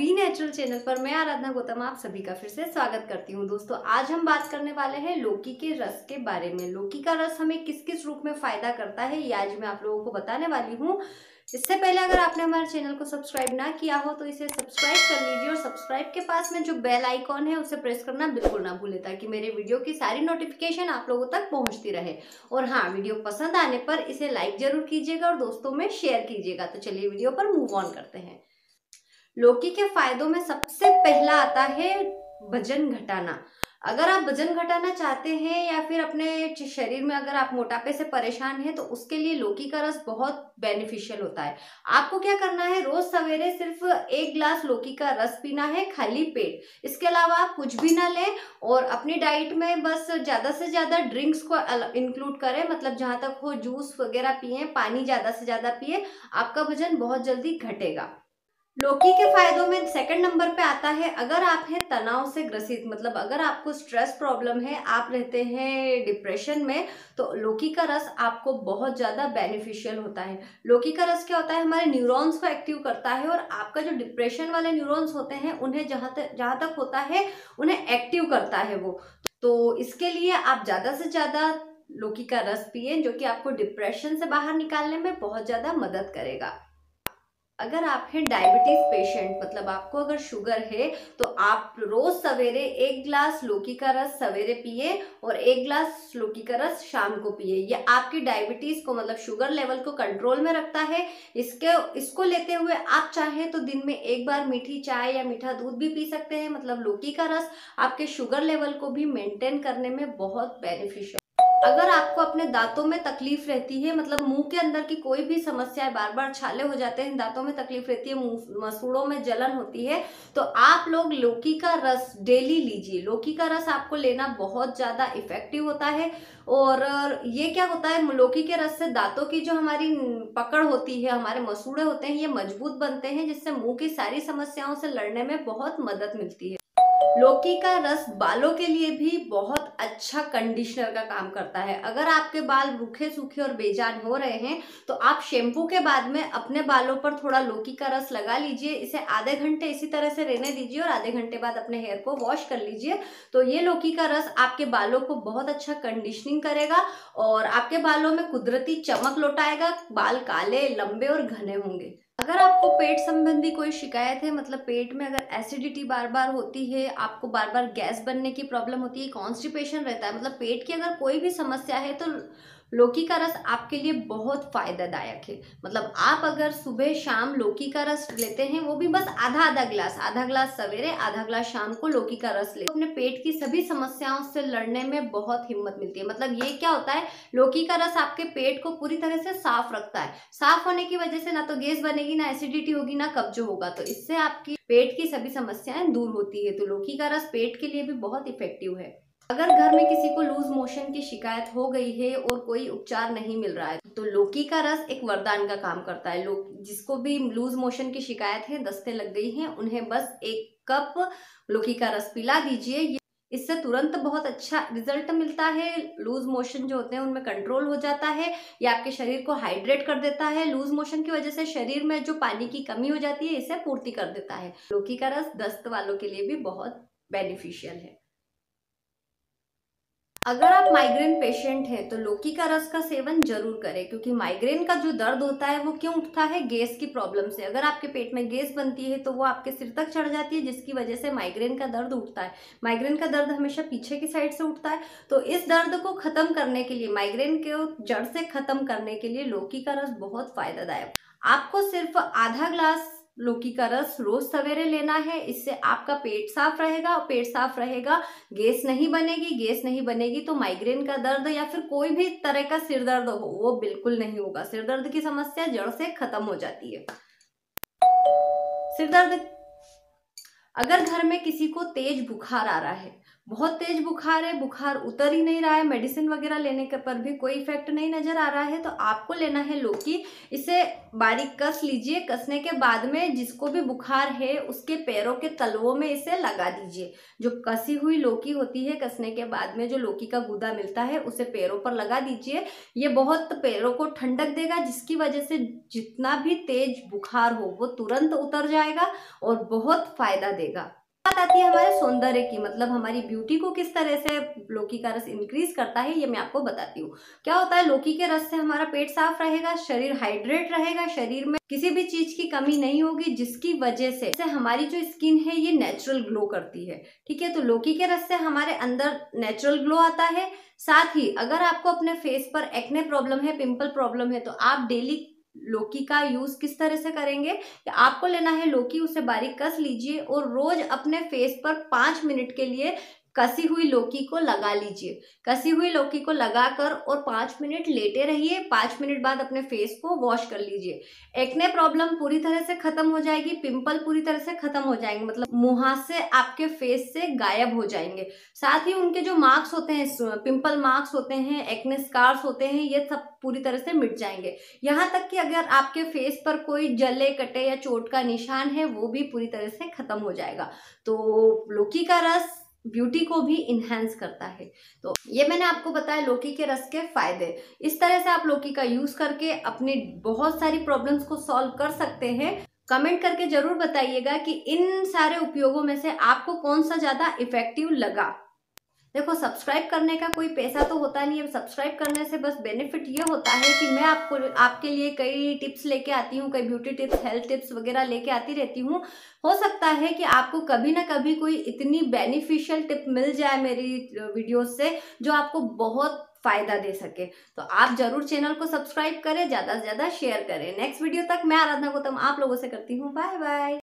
We natural channel पर मैं आराधना गौतम आप सभी का फिर से स्वागत करती हूँ। दोस्तों, आज हम बात करने वाले हैं लौकी के रस के बारे में। लौकी का रस हमें किस किस रूप में फायदा करता है, ये आज मैं आप लोगों को बताने वाली हूँ। इससे पहले अगर आपने हमारे चैनल को सब्सक्राइब ना किया हो तो इसे सब्सक्राइब कर लीजिए और सब्सक्राइब के पास में जो बेल आइकॉन है उसे प्रेस करना बिल्कुल ना भूलें, ताकि मेरे वीडियो की सारी नोटिफिकेशन आप लोगों तक पहुंचती रहे। और हाँ, वीडियो पसंद आने पर इसे लाइक जरूर कीजिएगा और दोस्तों में शेयर कीजिएगा। तो चलिए वीडियो पर मूव ऑन करते हैं। लौकी के फायदों में सबसे पहला आता है वजन घटाना। अगर आप वजन घटाना चाहते हैं या फिर अपने शरीर में अगर आप मोटापे से परेशान हैं तो उसके लिए लौकी का रस बहुत बेनिफिशियल होता है। आपको क्या करना है, रोज सवेरे सिर्फ 1 गिलास लौकी का रस पीना है खाली पेट। इसके अलावा आप कुछ भी ना लें और अपनी डाइट में बस ज्यादा से ज्यादा ड्रिंक्स को इंक्लूड करें, मतलब जहां तक हो जूस वगैरह पिए, पानी ज्यादा से ज्यादा पिए, आपका वजन बहुत जल्दी घटेगा। लौकी के फायदों में सेकंड नंबर पे आता है, अगर आप हैं तनाव से ग्रसित, मतलब अगर आपको स्ट्रेस प्रॉब्लम है, आप रहते हैं डिप्रेशन में, तो लौकी का रस आपको बहुत ज्यादा बेनिफिशियल होता है। लौकी का रस क्या होता है, हमारे न्यूरॉन्स को एक्टिव करता है और आपका जो डिप्रेशन वाले न्यूरॉन्स होते हैं उन्हें जहां तक होता है उन्हें एक्टिव करता है वो। तो इसके लिए आप ज्यादा से ज्यादा लौकी का रस पिए, जो कि आपको डिप्रेशन से बाहर निकालने में बहुत ज्यादा मदद करेगा। अगर आप हैं डायबिटीज पेशेंट, मतलब आपको अगर शुगर है, तो आप रोज सवेरे 1 गिलास लौकी का रस सवेरे पिए और 1 गिलास लौकी का रस शाम को पिए। ये आपकी डायबिटीज को, मतलब शुगर लेवल को कंट्रोल में रखता है। इसको लेते हुए आप चाहें तो दिन में एक बार मीठी चाय या मीठा दूध भी पी सकते हैं। मतलब लौकी का रस आपके शुगर लेवल को भी मेंटेन करने में बहुत बेनिफिशियल। अगर आपको अपने दांतों में तकलीफ रहती है, मतलब मुंह के अंदर की कोई भी समस्या है, बार बार छाले हो जाते हैं, दांतों में तकलीफ रहती है, मसूड़ों में जलन होती है, तो आप लोग लौकी का रस डेली लीजिए। लौकी का रस आपको लेना बहुत ज्यादा इफेक्टिव होता है। और ये क्या होता है, लौकी के रस से दांतों की जो हमारी पकड़ होती है, हमारे मसूड़े होते हैं, ये मजबूत बनते हैं, जिससे मुंह की सारी समस्याओं से लड़ने में बहुत मदद मिलती है। लौकी का रस बालों के लिए भी बहुत अच्छा कंडीशनर का काम करता है। अगर आपके बाल रूखे सूखे और बेजान हो रहे हैं तो आप शैम्पू के बाद में अपने बालों पर थोड़ा लौकी का रस लगा लीजिए, इसे आधे घंटे इसी तरह से रहने दीजिए और आधे घंटे बाद अपने हेयर को वॉश कर लीजिए। तो ये लौकी का रस आपके बालों को बहुत अच्छा कंडीशनिंग करेगा और आपके बालों में कुदरती चमक लौटाएगा। बाल काले, लंबे और घने होंगे। अगर आपको पेट संबंधी कोई शिकायत है, मतलब पेट में अगर एसिडिटी बार बार होती है, आपको बार बार गैस बनने की प्रॉब्लम होती है, कॉन्स्टिपेशन रहता है, मतलब पेट की अगर कोई भी समस्या है, तो लौकी का रस आपके लिए बहुत फायदादायक है। मतलब आप अगर सुबह शाम लौकी का रस लेते हैं, वो भी बस आधा गिलास सवेरे, आधा गिलास शाम को लौकी का रस ले, तो अपने पेट की सभी समस्याओं से लड़ने में बहुत हिम्मत मिलती है। मतलब ये क्या होता है, लौकी का रस आपके पेट को पूरी तरह से साफ रखता है। साफ होने की वजह से ना तो गैस बनेगी, ना एसिडिटी होगी, ना कब्ज होगा, तो इससे आपकी पेट की सभी समस्याएं दूर होती है। तो लौकी का रस पेट के लिए भी बहुत इफेक्टिव है। अगर घर में किसी को लूज मोशन की शिकायत हो गई है और कोई उपचार नहीं मिल रहा है, तो लौकी का रस एक वरदान का काम करता है। लोग जिसको भी लूज मोशन की शिकायत है, दस्तें लग गई हैं, उन्हें बस 1 कप लौकी का रस पिला दीजिए। इससे तुरंत बहुत अच्छा रिजल्ट मिलता है। लूज मोशन जो होते हैं उनमें कंट्रोल हो जाता है। ये आपके शरीर को हाइड्रेट कर देता है। लूज मोशन की वजह से शरीर में जो पानी की कमी हो जाती है, इसे पूर्ति कर देता है। लौकी का रस दस्त वालों के लिए भी बहुत बेनिफिशियल है। अगर आप माइग्रेन पेशेंट हैं तो लौकी का रस का सेवन जरूर करें, क्योंकि माइग्रेन का जो दर्द होता है वो क्यों उठता है, गैस की प्रॉब्लम से। अगर आपके पेट में गैस बनती है तो वो आपके सिर तक चढ़ जाती है, जिसकी वजह से माइग्रेन का दर्द उठता है। माइग्रेन का दर्द हमेशा पीछे की साइड से उठता है। तो इस दर्द को खत्म करने के लिए, माइग्रेन को जड़ से खत्म करने के लिए लौकी का रस बहुत फायदादायक। आपको सिर्फ आधा गिलास लौकी का रस रोज सवेरे लेना है। इससे आपका पेट साफ रहेगा, और पेट साफ रहेगा, गैस नहीं बनेगी। गैस नहीं बनेगी तो माइग्रेन का दर्द या फिर कोई भी तरह का सिर दर्द हो, वो बिल्कुल नहीं होगा। सिर दर्द की समस्या जड़ से खत्म हो जाती है। सिर दर्द, अगर घर में किसी को तेज बुखार आ रहा है, बहुत तेज बुखार है, बुखार उतर ही नहीं रहा है, मेडिसिन वगैरह लेने के पर भी कोई इफेक्ट नहीं नजर आ रहा है, तो आपको लेना है लौकी। इसे बारीक कस लीजिए। कसने के बाद में जिसको भी बुखार है उसके पैरों के तलवों में इसे लगा दीजिए। जो कसी हुई लौकी होती है, कसने के बाद में जो लौकी का गूदा मिलता है उसे पैरों पर लगा दीजिए। ये बहुत पैरों को ठंडक देगा, जिसकी वजह से जितना भी तेज बुखार हो वो तुरंत उतर जाएगा और बहुत फायदा देगा। बात आती है हमारे सौंदर्य की, मतलब हमारी ब्यूटी को किस तरह से लौकी का रस इंक्रीज करता है, ये मैं आपको बताती हूँ। क्या होता है, लौकी के रस से हमारा पेट साफ रहेगा, शरीर हाइड्रेट रहेगा, शरीर में किसी भी चीज की कमी नहीं होगी, जिसकी वजह से हमारी जो स्किन है ये नेचुरल ग्लो करती है। ठीक है, तो लौकी के रस से हमारे अंदर नेचुरल ग्लो आता है। साथ ही अगर आपको अपने फेस पर एक्ने प्रॉब्लम है, पिंपल प्रॉब्लम है, तो आप डेली लौकी का यूज किस तरह से करेंगे, आपको लेना है लौकी, उसे बारीक कस लीजिए और रोज अपने फेस पर 5 मिनट के लिए कसी हुई लौकी को लगा लीजिए। कसी हुई लौकी को लगाकर और 5 मिनट लेटे रहिए। 5 मिनट बाद अपने फेस को वॉश कर लीजिए। एक्ने प्रॉब्लम पूरी तरह से खत्म हो जाएगी, पिंपल पूरी तरह से खत्म हो जाएंगे, मतलब मुहासे आपके फेस से गायब हो जाएंगे। साथ ही उनके जो मार्क्स होते हैं, पिंपल मार्क्स होते हैं, एक्ने स्कार्स होते हैं, ये सब पूरी तरह से मिट जाएंगे। यहाँ तक कि अगर आपके फेस पर कोई जले कटे या चोट का निशान है वो भी पूरी तरह से खत्म हो जाएगा। तो लौकी का रस ब्यूटी को भी इन्हेंस करता है। तो ये मैंने आपको बताया लौकी के रस के फायदे। इस तरह से आप लौकी का यूज करके अपनी बहुत सारी प्रॉब्लम्स को सॉल्व कर सकते हैं। कमेंट करके जरूर बताइएगा कि इन सारे उपयोगों में से आपको कौन सा ज्यादा इफेक्टिव लगा। देखो, सब्सक्राइब करने का कोई पैसा तो होता नहीं है। सब्सक्राइब करने से बस बेनिफिट ये होता है कि मैं आपके लिए कई टिप्स लेके आती हूँ, कई ब्यूटी टिप्स, हेल्थ टिप्स वगैरह लेके आती रहती हूँ। हो सकता है कि आपको कभी ना कभी कोई इतनी बेनिफिशियल टिप मिल जाए मेरी वीडियोस से जो आपको बहुत फायदा दे सके। तो आप जरूर चैनल को सब्सक्राइब करें, ज्यादा से ज्यादा शेयर करें। नेक्स्ट वीडियो तक मैं आराधना गौतम आप लोगों से करती हूँ बाय बाय।